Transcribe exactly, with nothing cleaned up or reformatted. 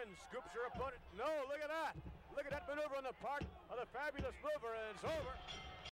again, scoops her opponent. No, look at that. Look at that maneuver on the part of the fabulous mover, and it's over.